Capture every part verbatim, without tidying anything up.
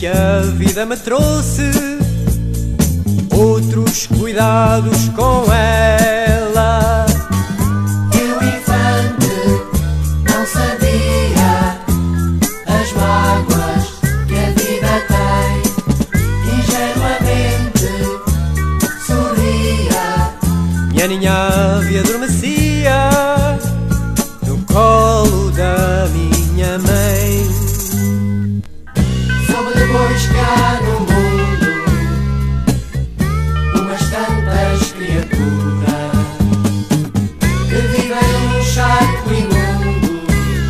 que a vida me trouxe outros cuidados com ela. E o infante não sabia as mágoas que a vida tem, ingenuamente sorria. Minha ninha ave adormecia no colo da minha mãe. Soube depois que há no mundo umas tantas criaturas que vivem num charco imundo,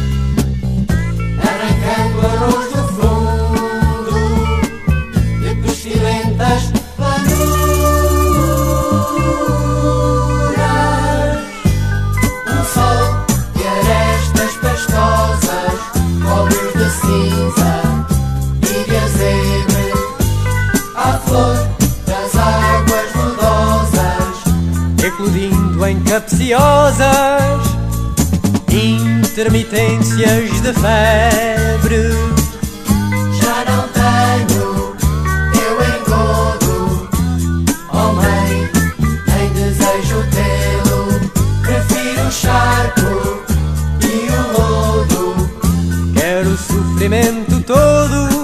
arrancando arroz do fundo de pestilentas planuras. Um sol de arestas pastosas, cobres de cinza e de azeite, à flor das águas nodosas, Eclodindo em capciosas intermitências de febre. já não tenho eu engodo, oh mãe, nem desejo tê-lo, prefiro o charco e o lodo. Quero o sofrimento todo